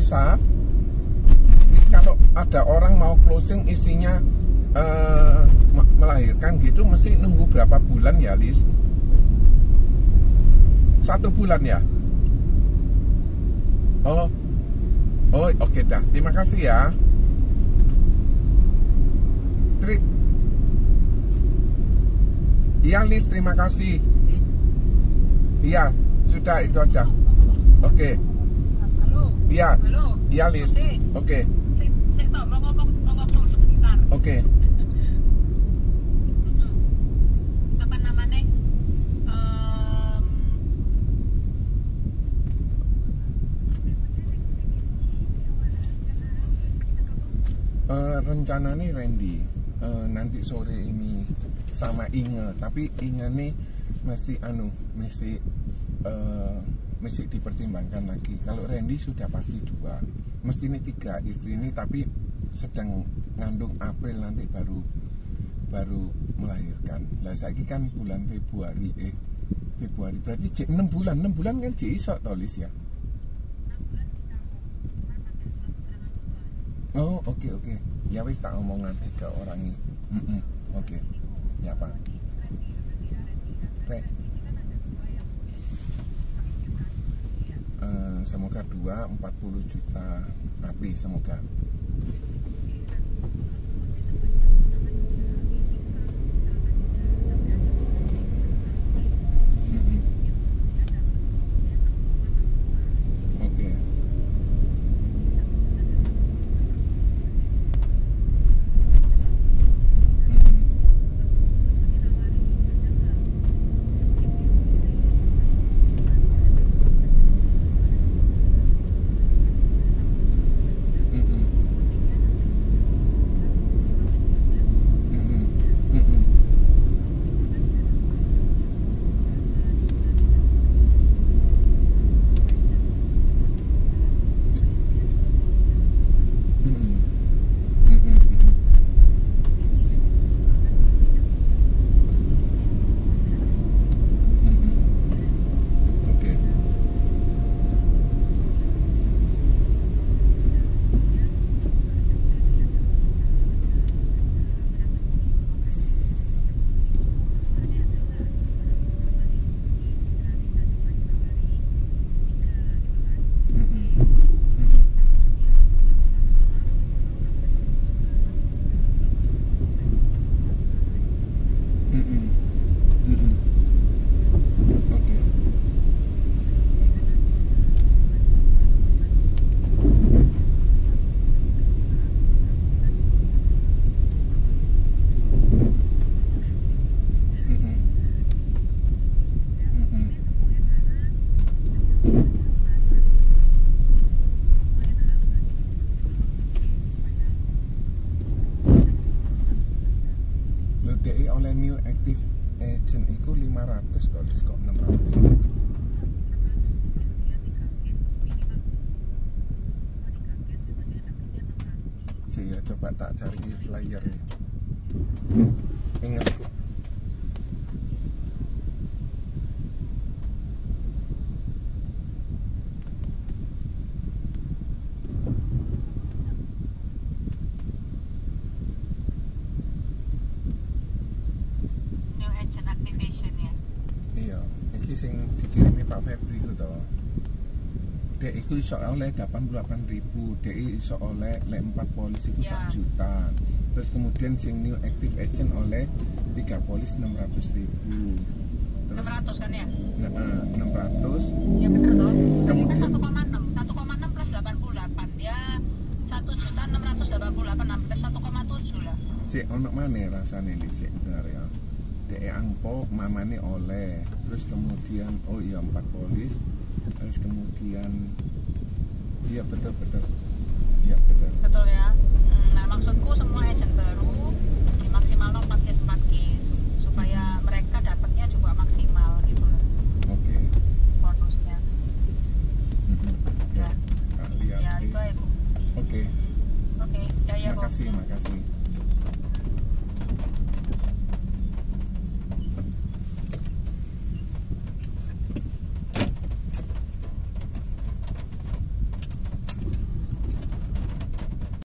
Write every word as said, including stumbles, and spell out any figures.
bisa. Ini kalau ada orang mau closing isinya uh, melahirkan gitu, mesti nunggu berapa bulan ya, Lis? Satu bulan ya? Oh, oh oke okay, dah. Terima kasih ya. Tri Iya, Lis, terima kasih. Iya, sudah itu aja. Oke. Okay. Iya, iya, Lis. Oke. Oke. Apa namanya? Uh, rencana nih Randy uh, nanti sore ini sama Inge, tapi Inge nih masih anu masih uh, masih dipertimbangkan lagi. Kalau Randy sudah pasti dua, mesti ini tiga istri ini, tapi sedang ngandung April nanti baru baru melahirkan. Lah saiki kan bulan Februari eh Februari berarti cek enam bulan enam bulan kan cek iso tolis ya. Oh oke okay, oke okay. Ya wis tak omong nanti ke orang ini. mm -mm. Oke okay. Ya Pak. Oke. Uh, semoga dua empat puluh juta rapi semoga. Oleh new active agent itu lima ratus dolar kok enam ratus. Sih ya, coba tak cari flyer ya. Ingatku. Sing dikirimi Pak Febri ku to. Dek iku iso oleh delapan puluh delapan ribu, dek iso oleh lek empat polis iku ya. satu juta. Terus kemudian sing new active agent oleh tiga polis enam ratus ribu. Terus enam ratus kan ya? Nah, enam ratus. Ya benar loh. Kemudian satu koma enam, satu koma enam plus delapan puluh delapan ya satu juta enam ratus delapan puluh delapan hampir satu koma tujuh lah. Sik ono maneh rasane dhisik bener ya. Dek angpo mamane oleh, terus kemudian oh iya empat polis, terus kemudian iya betul betul iya betul betul ya. Nah maksudku semua agent baru dimaksimalkan empat